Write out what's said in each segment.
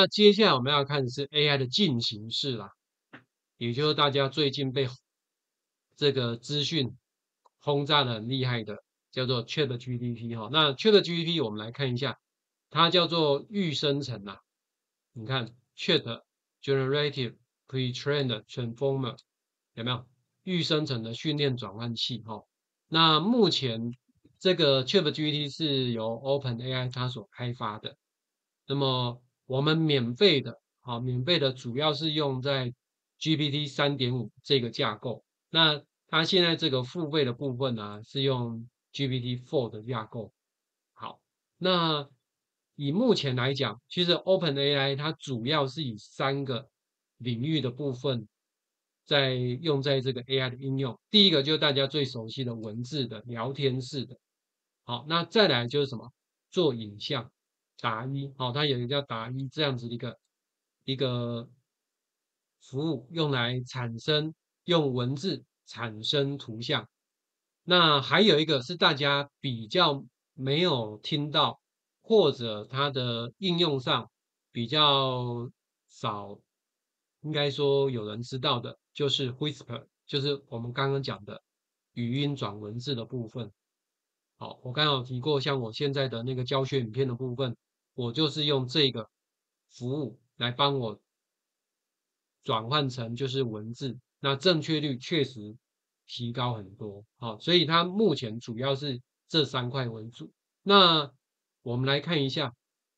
那接下来我们要看的是 AI 的进行式啦，也就是大家最近被这个资讯轰炸的很厉害的，叫做 ChatGPT 哈。那 ChatGPT 我们来看一下，它叫做预生成啊。你看 Chat Generative Pre-trained Transformer 有没有？预生成的训练转换器哈。那目前这个 ChatGPT 是由 OpenAI 它所开发的。那么我们免费的，好，免费的主要是用在 GPT 3.5这个架构。那它现在这个付费的部分呢，是用 GPT-4 的架构。好，那以目前来讲，其实 OpenAI 它主要是以3个领域的部分在用在这个 AI 的应用。第一个就是大家最熟悉的文字的聊天式的，好，那再来就是什么做影像。达一，好，它有一个叫达一这样子的一个服务，用来用文字产生图像。那还有一个是大家比较没有听到，或者它的应用上比较少，应该说有人知道的，就是 Whisper，就是我们刚刚讲的语音转文字的部分。好，我刚刚有提过，像我现在的那个教学影片的部分，我就是用这个服务来帮我转换成就是文字，那正确率确实提高很多。好，所以它目前主要是这3块为主。那我们来看一下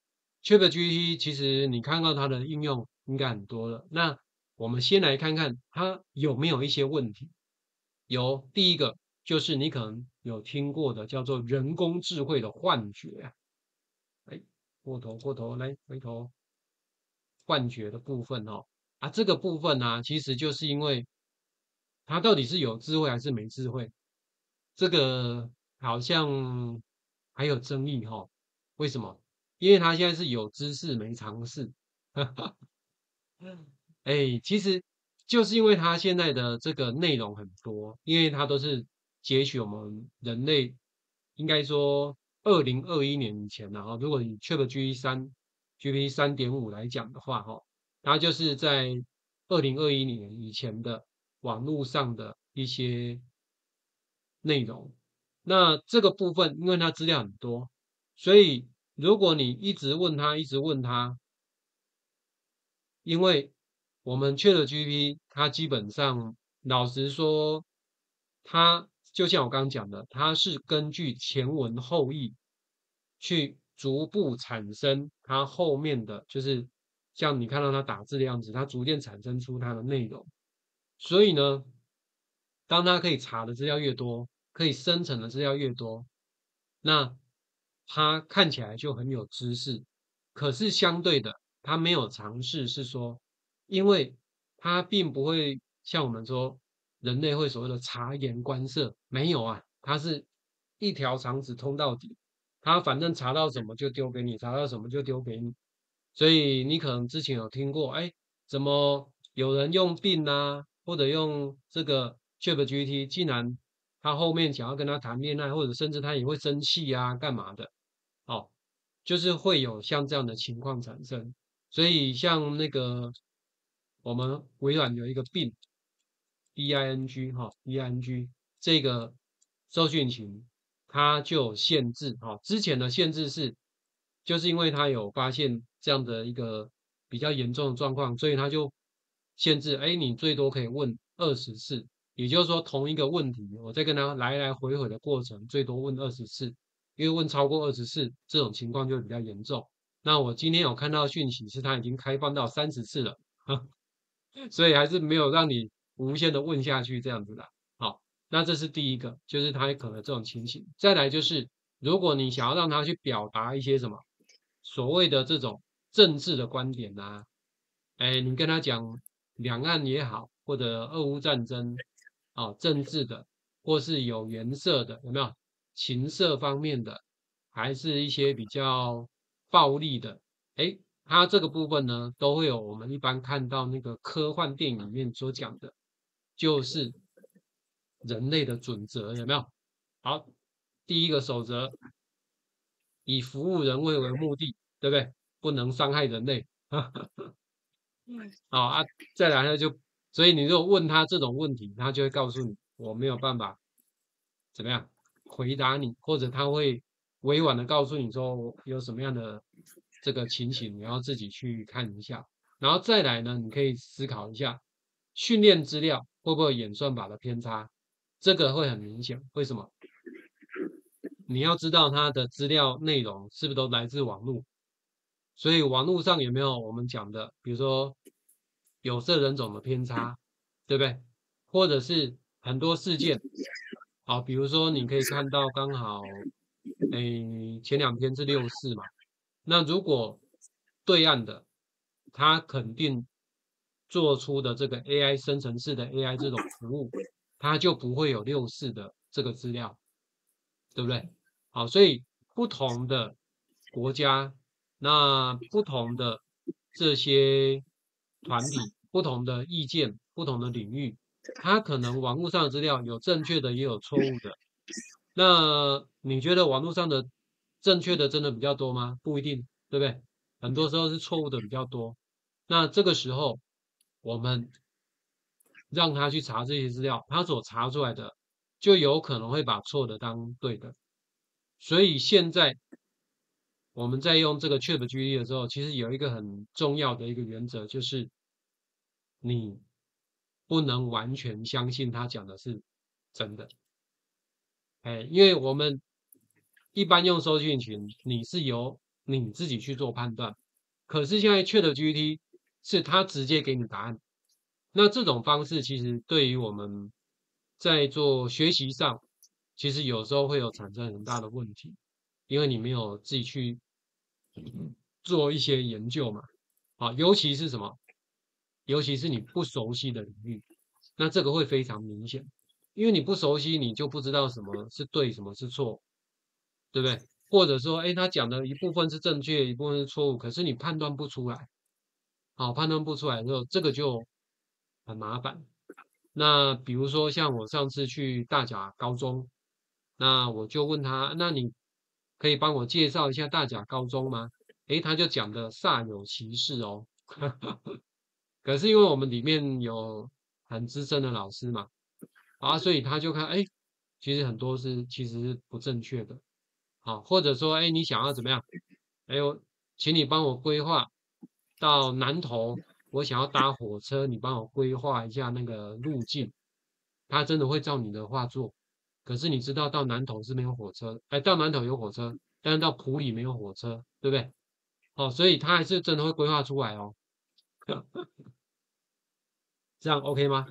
ChatGPT，其实你看到它的应用应该很多了。那我们先来看看它有没有一些问题。有，第一个就是你可能有听过的叫做人工智慧的幻觉啊。哎，过头，来回头，幻觉的部分哦。啊，这个部分呢、其实就是因为它到底是有智慧还是没智慧，这个好像还有争议哈、为什么？因为它现在是有知识没常识。哎，其实就是因为它现在的这个内容很多，因为它都是截取我们人类应该说2021年以前的哈，如果你 GPT 3.5来讲的话哈，它就是在2021年以前的网络上的一些内容。那这个部分，因为它资料很多，所以如果你一直问他，一直问他，因为我们 ChatGPT 它基本上老实说，它就像我刚刚讲的，它是根据前文后意去逐步产生它后面的，就是像你看到它打字的样子，它逐渐产生出它的内容。所以呢，当它可以查的资料越多，可以生成的资料越多，那它看起来就很有知识。可是相对的，它没有尝试是说，因为它并不会像我们说人类会所谓的察言观色，没有啊，它是一条肠子通到底，它反正查到什么就丢给你，查到什么就丢给你。所以你可能之前有听过，哎，怎么有人用病啊，或者用这个 ChatGPT，竟然他后面想要跟他谈恋爱，或者甚至他也会生气啊，干嘛的？哦，就是会有像这样的情况产生。所以像那个我们微软有一个病 Bing 哈 Bing 这个搜索引擎，它就有限制哈。之前的限制是，就是因为它有发现这样的一个比较严重的状况，所以它就限制，哎，你最多可以问20次，也就是说同一个问题，我在跟他来来回回的过程，最多问20次。因为问超过20次，这种情况就比较严重。那我今天有看到讯息是它已经开放到30次了，所以还是没有让你无限的问下去这样子的。好，那这是第一个，就是它可能这种情形。再来就是，如果你想要让它去表达一些什么所谓的这种政治的观点啊，哎，你跟他讲两岸也好，或者俄乌战争啊，政治的，或是有颜色的，有没有？情色方面的，还是一些比较暴力的，哎，它这个部分呢，都会有我们一般看到那个科幻电影里面所讲的，就是人类的准则，有没有？好，第一个守则，以服务人类为目的，对不对？不能伤害人类。 好啊，再来呢所以你如果问他这种问题，他就会告诉你我没有办法怎么样回答你，或者他会委婉的告诉你说有什么样的这个情形，你要自己去看一下。然后再来呢，你可以思考一下，训练资料会不会有演算法的偏差？这个会很明显。为什么？你要知道它的资料内容是不是都来自网络，所以网络上有没有我们讲的，比如说有色人种的偏差，对不对？或者是很多事件，好，比如说你可以看到刚好，前2天是6.4嘛，那如果对岸的他肯定做出的这个 AI 生成式的 AI 这种服务，它就不会有6.4的这个资料，对不对？好，所以不同的国家，那不同的这些团体、不同的意见、不同的领域，它可能网络上的资料有正确的，也有错误的。那你觉得网络上的正确的真的比较多吗？不一定，对不对？很多时候是错误的比较多。那这个时候，我们让他去查这些资料，他所查出来的就有可能会把错的当对的。所以现在我们在用这个 ChatGPT 的时候，其实有一个很重要的一个原则，就是你不能完全相信他讲的是真的。因为我们一般用搜寻引擎，你是由你自己去做判断，可是现在 ChatGPT 是它直接给你答案。那这种方式其实对于我们在做学习上，其实有时候会有产生很大的问题，因为你没有自己去做一些研究嘛。啊，尤其是什么？尤其是你不熟悉的领域，那这个会非常明显，因为你不熟悉，你就不知道什么是对，什么是错，对不对？或者说，他讲的一部分是正确，一部分是错误，可是你判断不出来，好，判断不出来的时候，这个就很麻烦。那比如说像我上次去大甲高中，那我就问他，那你可以帮我介绍一下大甲高中吗？他就讲的煞有其事哦。可是因为我们里面有很资深的老师嘛，啊，所以他就看，其实很多其实是不正确的，好，或者说，你想要怎么样？我请你帮我规划到南投，我想要搭火车，你帮我规划一下那个路径，他真的会照你的话做。可是你知道到南投是没有火车，到南投有火车，但是到埔里没有火车，对不对？哦，所以他还是真的会规划出来哦。这样 OK 吗？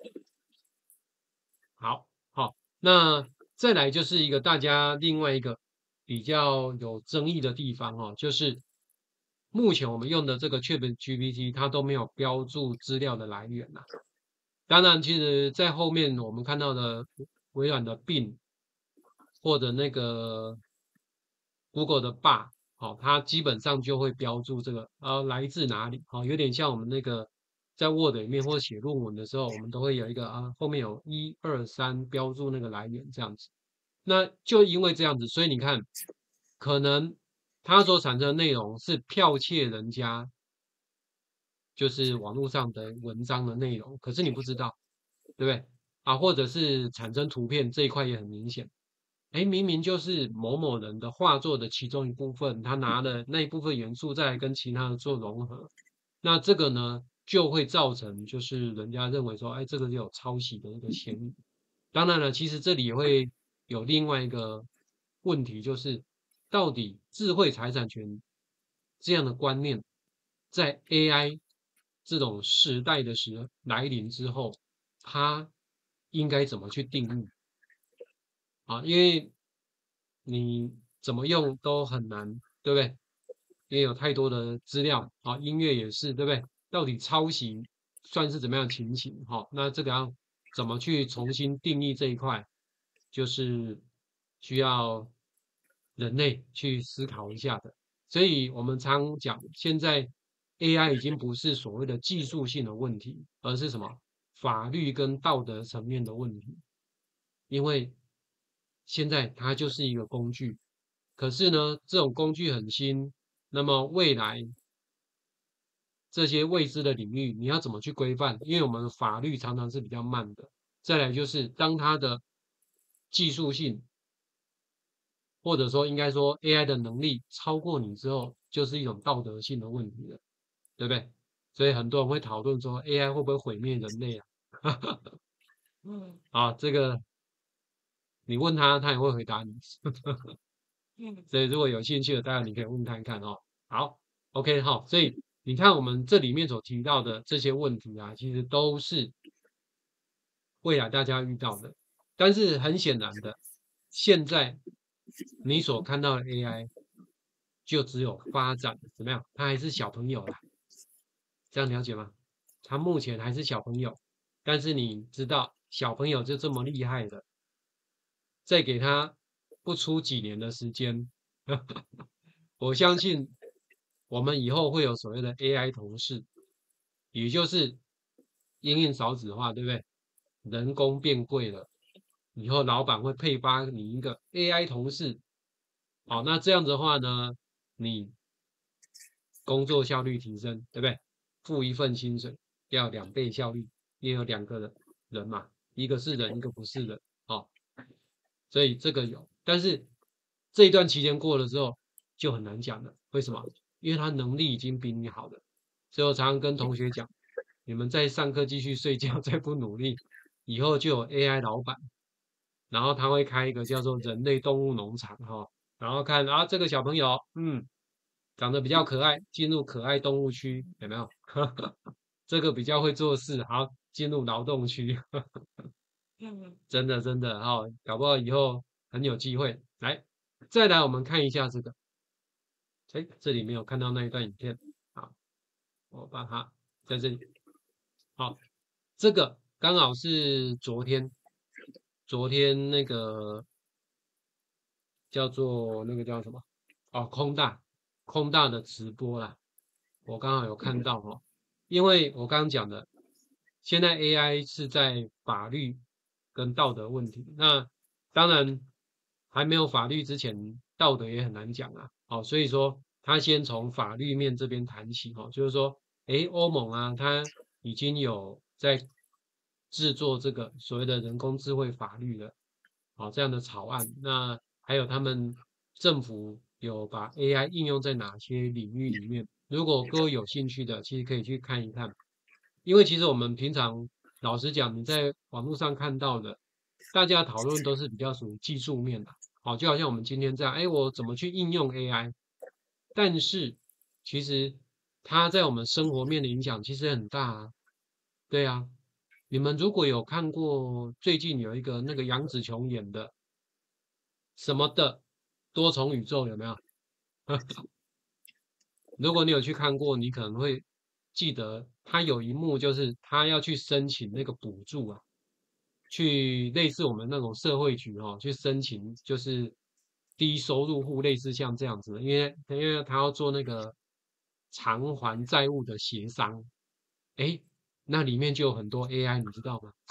好，好，那再来就是一个大家另外一个比较有争议的地方哦，就是目前我们用的这个 ChatGPT，它都没有标注资料的来源呐。当然，其实在后面我们看到的微软的 Bing 或者那个 Google 的 Bard，好，它基本上就会标注这个来自哪里，好，有点像我们那个在 Word 里面或写论文的时候，我们都会有一个后面有1、2、3标注那个来源这样子。那就因为这样子，所以你看，可能它所产生的内容是剽窃人家就是网络上的文章的内容，可是你不知道，对不对？啊，或者是产生图片这一块也很明显。明明就是某某人的画作的其中一部分，他拿了那一部分元素再来跟其他的做融合，那这个呢就会造成就是人家认为说，这个就有抄袭的一个嫌疑。当然了，其实这里也会有另外一个问题，就是到底智慧财产权这样的观念，在 AI 这种时代的来临之后，它应该怎么去定义？啊，因为你怎么用都很难，对不对？因为有太多的资料啊，音乐也是，对不对？到底抄袭算是怎么样的情形？好，那这个要怎么去重新定义这一块，就是需要人类去思考一下的。所以我们常讲，现在 AI 已经不是所谓的技术性的问题，而是什么法律跟道德层面的问题。因为现在它就是一个工具，可是呢，这种工具很新，那么未来这些未知的领域，你要怎么去规范？因为我们的法律常常是比较慢的。再来就是当它的技术性，或者说应该说 AI 的能力超过你之后，就是一种道德性的问题了，对不对？所以很多人会讨论说 AI 会不会毁灭人类啊？啊，这个你问他，他也会回答你。所以如果有兴趣的，当然你可以问看看哦。好，OK 好，所以你看我们这里面所提到的这些问题啊，其实都是未来大家遇到的。但是很显然的，现在你所看到的 AI 就只有发展怎么样？它还是小朋友啦，这样了解吗？它目前还是小朋友，但是你知道小朋友就这么厉害的，再给他不出几年的时间，我相信我们以后会有所谓的 AI 同事，也就是因应少子化，对不对？人工变贵了，以后老板会配发你一个 AI 同事，好，那这样子的话呢，你工作效率提升，对不对？付一份薪水要2倍效率，因为有2个人嘛，一个是人，一个不是人，好，所以这个有，但是这一段期间过了之后就很难讲了，为什么？因为他能力已经比你好了，所以我常常跟同学讲，你们在上课继续睡觉，再不努力，以后就有 AI 老板，然后他会开一个叫做人类动物农场哈，然后看啊这个小朋友，长得比较可爱，进入可爱动物区，有没有？这个比较会做事，好，进入劳动区，真的真的哈、搞不好以后很有机会。来，再来我们看一下这个，哎，这里没有看到那一段影片，好，我把它在这里，好，这个刚好是昨天那个叫什么？哦，空大的直播啦，我刚好有看到哦，因为我刚刚讲的，现在 AI 是在法律跟道德问题，那当然还没有法律之前，道德也很难讲啊。好，所以说他先从法律面这边谈起哦，就是说，欧盟啊，它已经有在制作这个所谓的人工智慧法律了，好，这样的草案。那还有他们政府有把 AI 应用在哪些领域里面？如果各位有兴趣的，其实可以去看一看，因为其实我们平常老实讲，你在网络上看到的，大家讨论都是比较属于技术面的，好，就好像我们今天这样，我怎么去应用 AI？但是其实它在我们生活面的影响其实很大啊，对啊，你们如果有看过最近有一个那个杨紫琼演的什么的多重宇宙有没有？如果你有去看过，你可能会记得他有一幕就是他要去申请那个补助啊，去类似我们那种社会局去申请就是低收入户类似像这样子的，因为他要做那个偿还债务的协商，诶，那里面就有很多 AI，你知道吗？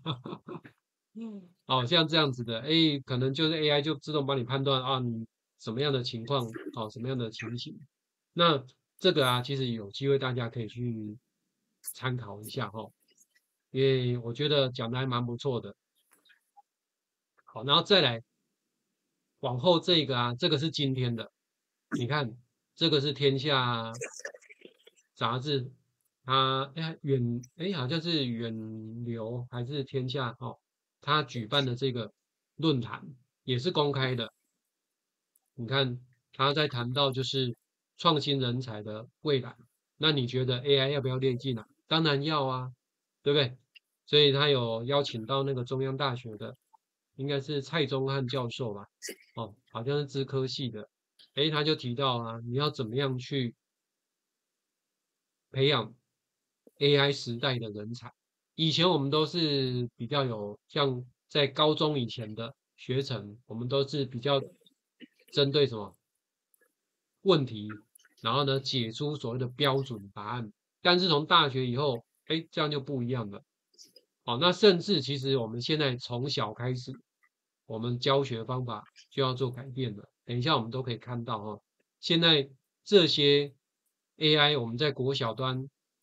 哦，像这样子的，可能就是 AI 就自动帮你判断啊，你什么样的情况，什么样的情形。那这个啊，其实有机会大家可以去参考一下哈，因为我觉得讲的还蛮不错的。好，然后再来往后这个啊，这个是今天的，你看这个是天下杂志，它好像是远流还是天下他举办的这个论坛也是公开的。你看他在谈到就是创新人才的未来，那你觉得 AI 要不要列进来？当然要啊，对不对？所以他有邀请到那个中央大学的，应该是蔡宗翰教授吧，好像是资科系的，他就提到啊，你要怎么样去培养 AI 时代的人才。以前我们都是比较有像在高中以前的学程，我们都是比较针对什么问题，然后呢解出所谓的标准答案。但是从大学以后，这样就不一样了。好，那甚至其实我们现在从小开始，我们教学方法就要做改变了。等一下我们都可以看到现在这些 AI 我们在国小端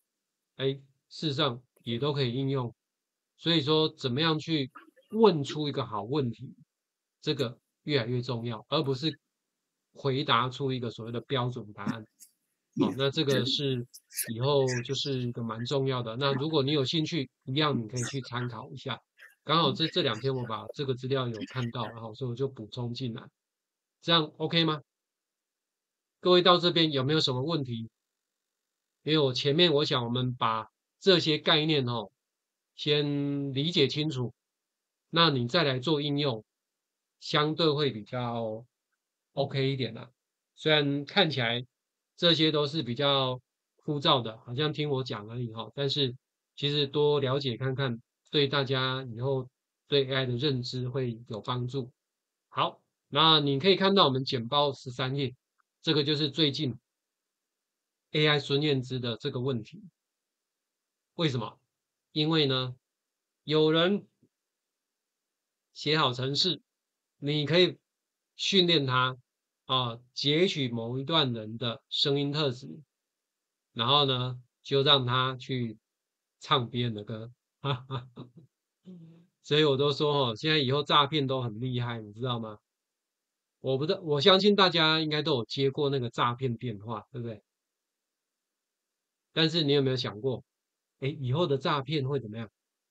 事实上也都可以应用。所以说，怎么样去问出一个好问题，这个越来越重要，而不是回答出一个所谓的标准答案。好，那这个是以后就是一个蛮重要的。那如果你有兴趣，一样你可以去参考一下。刚好这2天我把这个资料有看到，然后所以我就补充进来，这样 OK 吗？各位到这边有没有什么问题？因为我前面我想我们把这些概念先理解清楚，那你再来做应用，相对会比较 OK 一点啦。虽然看起来这些都是比较枯燥的，好像听我讲而已但是其实多了解看看，对大家以后对 AI 的认知会有帮助。好，那你可以看到我们简报13页，这个就是最近 AI 孙燕姿的这个问题。为什么？因为呢，有人写好程式，你可以训练它截取某一段人的声音特质，然后呢，就让他去唱别人的歌，哈哈。所以我都说现在以后诈骗都很厉害，你知道吗？我不知道，我相信大家应该都有接过那个诈骗电话，对不对？但是你有没有想过，以后的诈骗会怎么样？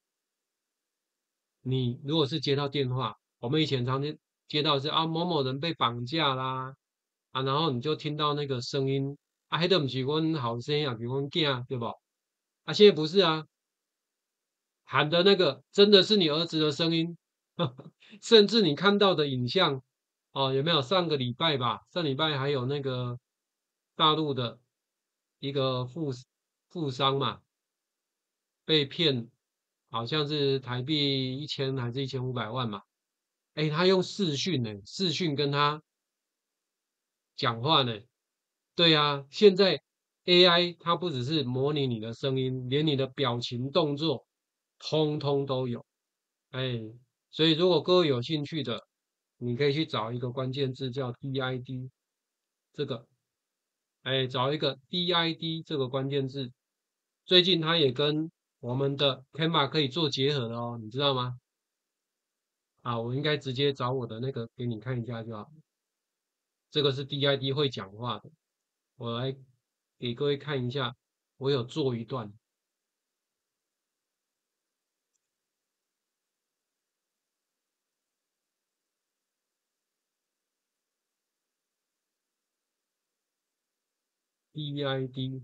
你如果是接到电话，我们以前常接到的是某某人被绑架啦然后你就听到那个声音迄都不是阮后生啊，比如阮囝对不？现在不是啊，喊的那个真的是你儿子的声音，甚至你看到的影像有没有？上个礼拜吧，上礼拜还有那个大陆的一个富商嘛，被骗，好像是台币1000还是1500万嘛。他用视讯呢，视讯跟他讲话呢。对啊，现在 AI 它不只是模拟你的声音，连你的表情动作，通通都有。哎，所以如果各位有兴趣的，你可以去找一个关键字叫 DID，这个，找一个 DID 这个关键字，最近它也跟我们的 Canva 可以做结合的你知道吗？我应该直接找我的那个给你看一下就好。这个是 DID 会讲话的，我来给各位看一下，我有做一段。DID，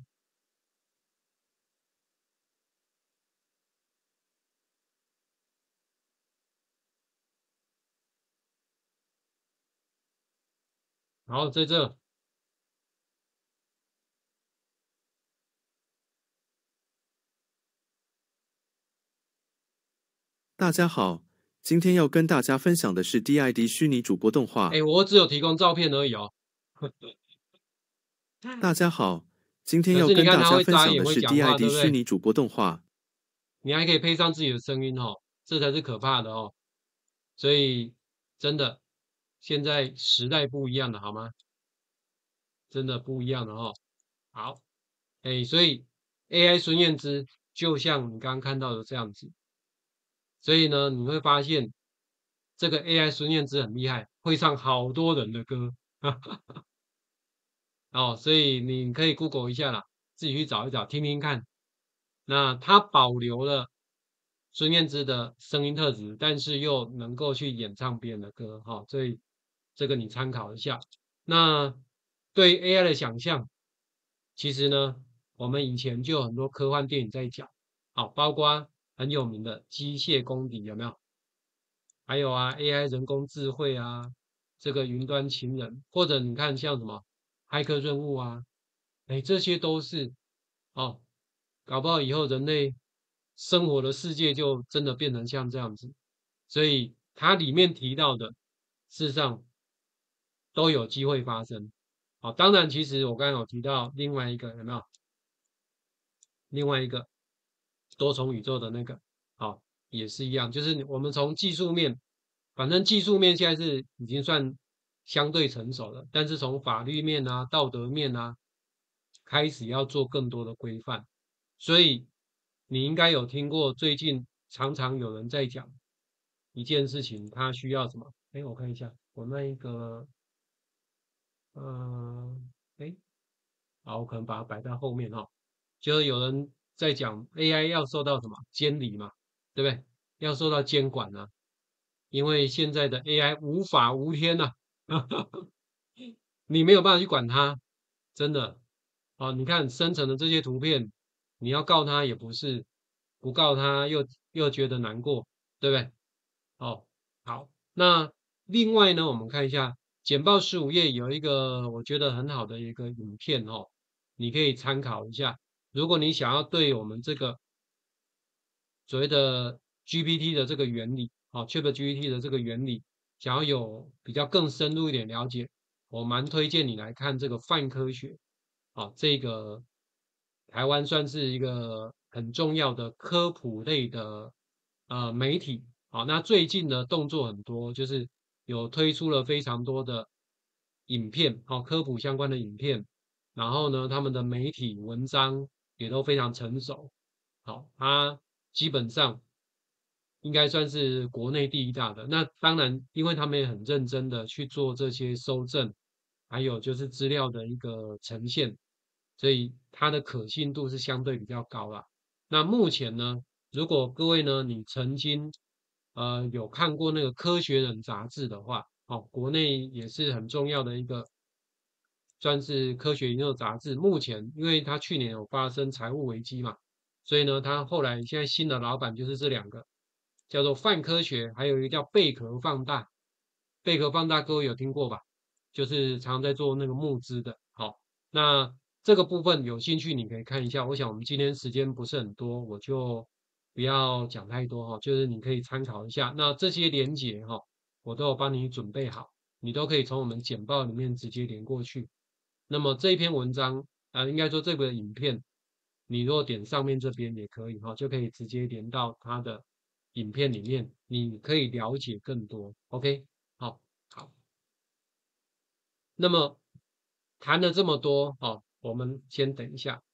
然后在这， 大家好，今天要跟大家分享的是 DID 虚拟主播动画。 我只有提供照片而已大家好，今天可是你要跟大看他会家分享的眨眼会是讲话，对 DID 不对？ 虚拟主播动画。 你还可以配上自己的声音这才是可怕的所以真的，现在时代不一样了，好吗？真的不一样了好，所以 AI 孙燕姿就像你刚刚看到的这样子，所以呢，你会发现这个 AI 孙燕姿很厉害，会唱好多人的歌所以你可以 Google 一下啦，自己去找一找，听听看。那它保留了孙燕姿的声音特质，但是又能够去演唱别人的歌所以这个你参考一下。那对 AI 的想象，其实呢，我们以前就有很多科幻电影在讲，包括很有名的《机械公敌》，有没有？还有AI 人工智慧这个云端情人，或者你看像什么骇客任务这些都是搞不好以后人类生活的世界就真的变成像这样子，所以它里面提到的，事实上都有机会发生。当然，其实我刚刚有提到另外一个有没有？另外一个多重宇宙的那个，也是一样，就是我们从技术面，反正技术面现在是已经算相对成熟了，但是从法律面道德面开始要做更多的规范，所以你应该有听过，最近常常有人在讲一件事情，它需要什么？哎，我看一下，我那一个，哎，好，我可能把它摆在后面哈。就是有人在讲 AI 要受到什么监理嘛，对不对？要受到监管啊，因为现在的 AI 无法无天呐、你没有办法去管它，真的。哦，你看生成的这些图片，你要告他也不是，不告他又觉得难过，对不对？哦，好，那另外呢，我们看一下简报15页有一个我觉得很好的一个影片哦，你可以参考一下。如果你想要对我们这个所谓的 GPT 的这个原理，ChatGPT 的这个原理，想要有比较更深入一点了解，我蛮推荐你来看这个泛科学。这个台湾算是一个很重要的科普类的媒体。那最近的动作很多，就是有推出了非常多的影片，科普相关的影片，然后呢，他们的媒体文章也都非常成熟。好，它基本上应该算是国内第一大的。那当然，因为他们也很认真的去做这些搜证，还有就是资料的一个呈现，所以它的可信度是相对比较高啦。那目前呢，如果各位呢，你曾经有看过那个《科学人》杂志的话，国内也是很重要的一个算是科学研究杂志。目前因为它去年有发生财务危机嘛，所以呢，它后来现在新的老板就是这两个，叫做泛科学，还有一个叫贝壳放大。贝壳放大各位有听过吧？就是常在做那个募资的。好，那这个部分有兴趣你可以看一下。我想我们今天时间不是很多，我就不要讲太多哈，就是你可以参考一下。那这些连结哈，我都有帮你准备好，你都可以从我们简报里面直接连过去。那么这一篇文章应该说这个影片，你如果点上面这边也可以哈，就可以直接连到它的影片里面，你可以了解更多。OK，好，好。那么谈了这么多，我们先等一下。